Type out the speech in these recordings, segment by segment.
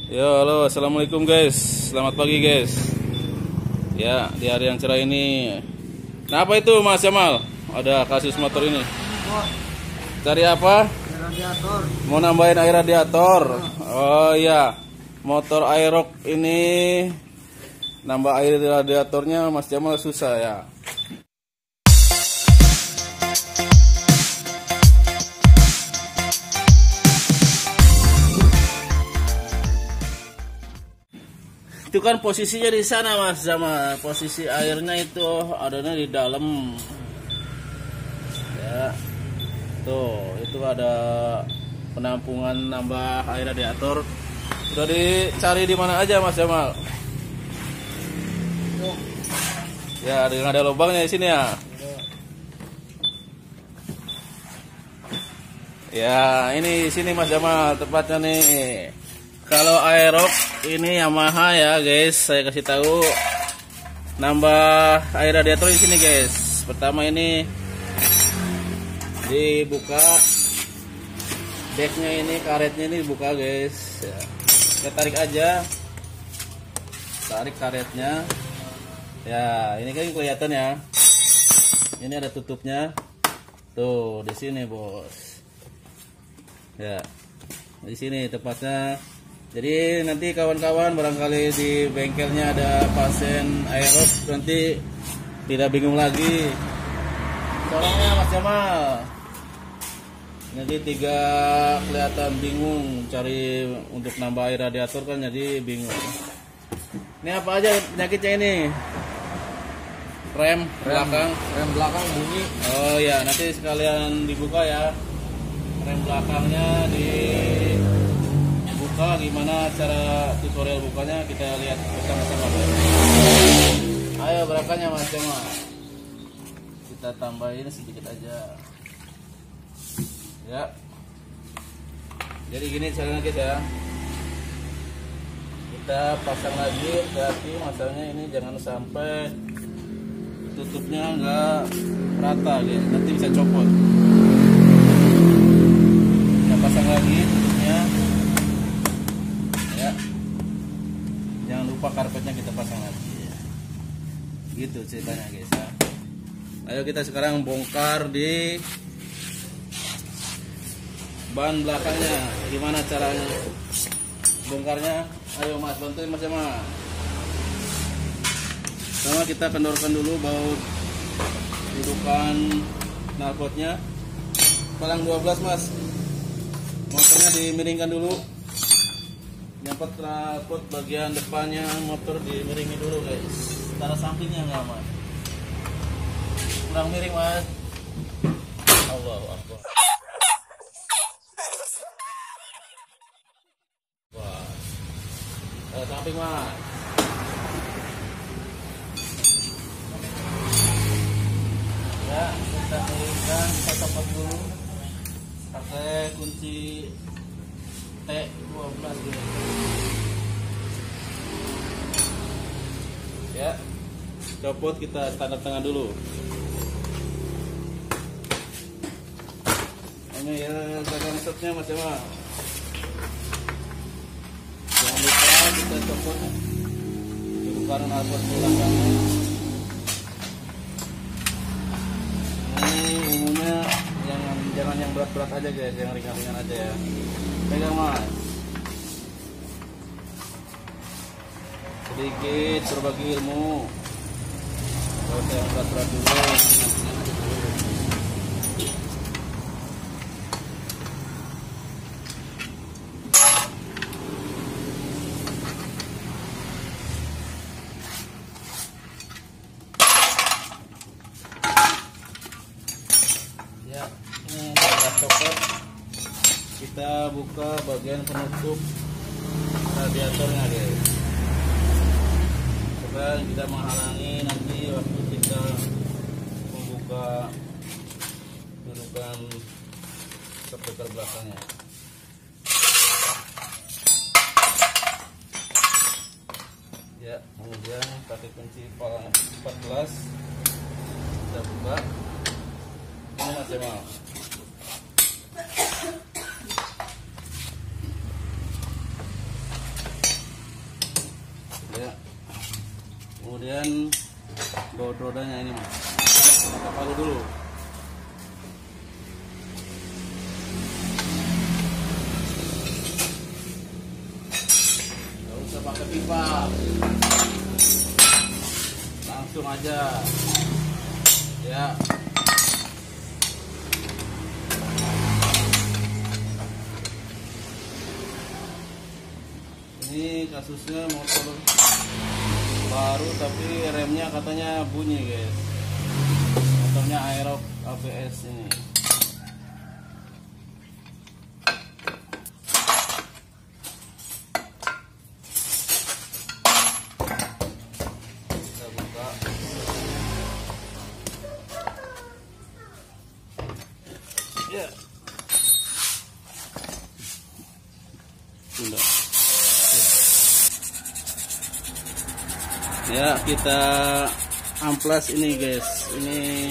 Yo, halo, assalamualaikum guys. Selamat pagi guys. Ya, di hari yang cerah ini. Nah, apa itu Mas Jamal? Ada kasus motor ini. Cari apa? Radiator. Mau nambahin air radiator. Oh iya, motor Aerox ini nambah air radiatornya Mas Jamal susah ya. Itu kan posisinya di sana Mas Jamal. Posisi airnya itu adanya di dalam. Ya. Tuh, itu ada penampungan nambah air radiator. Udah dicari di mana aja Mas Jamal? Ya, ada lubangnya di sini ya. Ya, ini di sini Mas Jamal tempatnya nih. Kalau Aerox ini Yamaha ya guys, saya kasih tahu nambah air radiator di sini guys. Pertama ini dibuka decknya, ini karetnya ini dibuka guys. Ya. Kita tarik aja, tarik karetnya. Ya, ini kan kelihatan ya. Ini ada tutupnya. Tuh di sini bos. Ya, di sini tepatnya. Jadi nanti kawan-kawan barangkali di bengkelnya ada pasien Aerox, nanti tidak bingung lagi. Tolongnya Mas Jamal. Nanti tiga kelihatan bingung cari untuk nambah air radiator kan, jadi bingung. Ini apa aja penyakitnya ini? Rem belakang bunyi. Oh ya, nanti sekalian dibuka ya. Rem belakangnya dibuka, gimana cara tutorial bukanya kita lihat bersama-sama. Ayo gerakannya Mas Jamal. Kita tambahin sedikit aja. Ya. Jadi gini caranya guys ya. Kita pasang lagi, berarti masalahnya ini jangan sampai tutupnya nggak rata guys, nanti bisa copot. Kita pasang lagi tutupnya. Ya. Jangan lupa karpetnya kita pasang lagi. Gitu ceritanya guys ya. Ayo kita sekarang bongkar di ban belakangnya. Gimana caranya bongkarnya? Ayo Mas, bantuin Mas Jamal. Sama kita kendorkan dulu baut dudukan knalpotnya. Palang 12 Mas. Motornya dimiringkan dulu. Nyangkut knalpot bagian depannya motor dimiringi dulu guys. Taruh sampingnya enggak Mas? Kurang miring Mas. Allahu Akbar. Wah. Taruh samping Mas. Ya, kita miringkan, kita copot dulu pakai kunci T12 gitu. Ya, copot, kita standar tengah dulu. Ini ya gagang stopnya Mas Jamal. Jangan lupa kita copot bukan knalpot belakangnya. Ini umumnya jangan yang berat-berat aja guys, yang ringan-ringan aja ya. Pegang Mas. Sedikit berbagi ilmu. Kalau saya yang berat-berat dulu, ringan-ringan aja dulu. Ya, ini sudah copot. Kita buka bagian penutup radiatornya guys. Supaya tidak menghalangi nanti waktu kita membuka dudukan speaker belakangnya. Ya, kemudian pakai kunci palang 14 kita buka. Ini Mas Jamal. kemudian baut rodanya ini mas, kita palu dulu. Gak usah pakai pipa, langsung aja ya. Ini kasusnya motor baru tapi remnya katanya bunyi guys. Motornya Aerox ABS ini. Kita buka. Ya. Sudah. Ya, kita amplas ini guys. Ini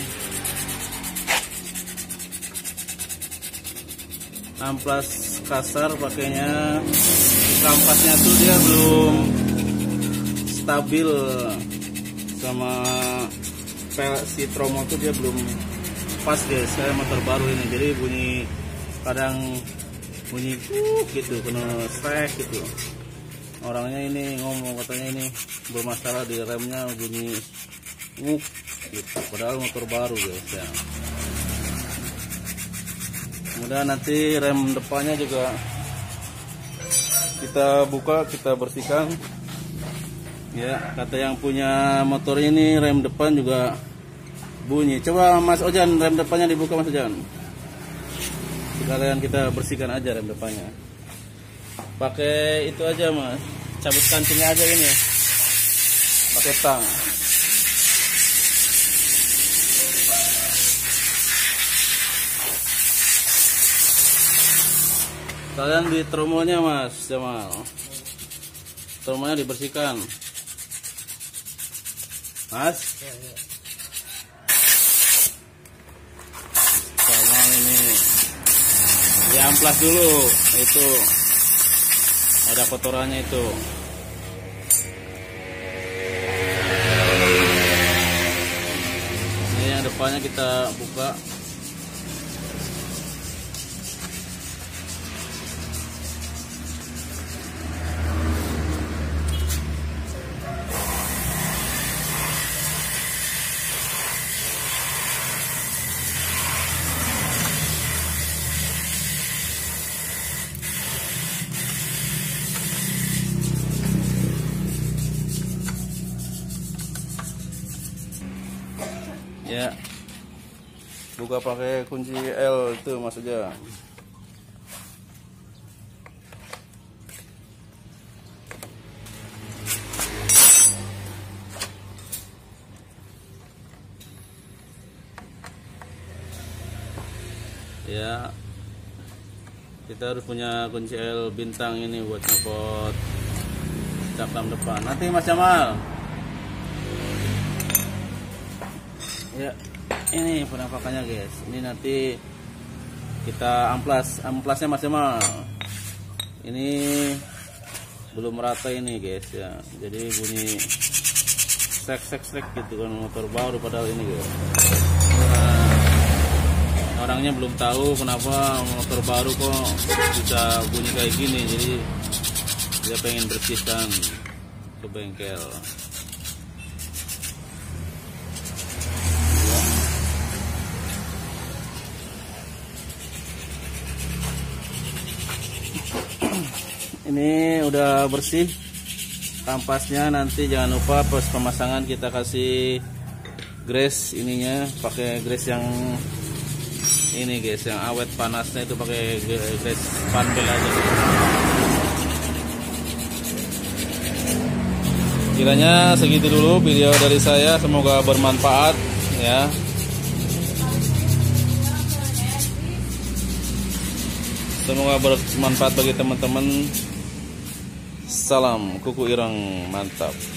amplas kasar pakainya. Kampasnya tuh dia belum stabil sama si tromo tuh dia belum pas guys. Saya motor baru ini jadi bunyi kadang bunyi gitu, kena strek gitu. Orangnya ini ngomong katanya ini bermasalah di remnya, bunyi gitu. Padahal motor baru guys ya. Kemudian nanti rem depannya juga kita buka, kita bersihkan. Ya, kata yang punya motor ini rem depan juga bunyi. Coba Mas Ojan rem depannya dibuka Mas Ojan. Sekalian kita bersihkan aja rem depannya. Pakai itu aja Mas, cabut kancingnya aja ini, pakai tang. Kalian di tromonya Mas Jamal, tromonya dibersihkan Mas. Sama ini diamplas dulu, itu ada kotorannya itu. Ini yang depannya kita buka. Ya, buka pakai kunci L itu Mas aja. Ya, kita harus punya kunci L bintang ini buat nyopot cap lam depan. Nanti Mas Jamal. Ya, ini penampakannya guys. Ini nanti kita amplasnya Mas Jamal. Ini belum merata ini guys ya. Jadi bunyi srek gitu kan, motor baru padahal ini guys. Nah, orangnya belum tahu kenapa motor baru kok bisa bunyi kayak gini. Jadi dia pengen bersihkan ke bengkel. Ini udah bersih kampasnya. Nanti jangan lupa pas pemasangan kita kasih grease ininya, pakai grease yang ini guys, yang awet panasnya itu pakai grease panbel aja. Kiranya segitu dulu video dari saya, semoga bermanfaat ya. Semoga bermanfaat bagi teman-teman. Salam kuku ireng mantap.